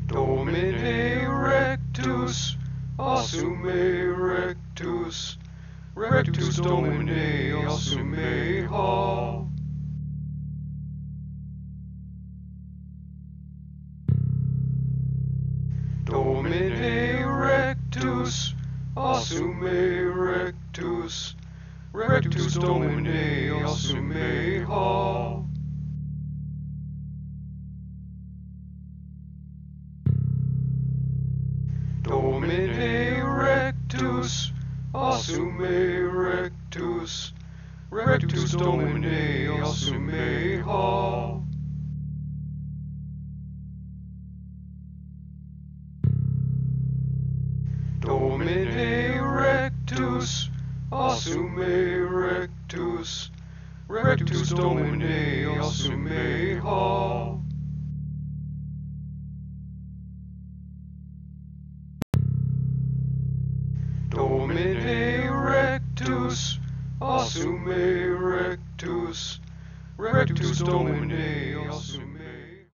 Domine rectus, assume rectus, rectus Domine assume ha. Domine rectus, assume rectus, rectus Domine assume ha. Domine rectus, assume rectus, rectus Domine assume ha. Domine rectus, assume rectus, rectus Domine assume ha. Domine rectus, assume rectus, rectus Domine assume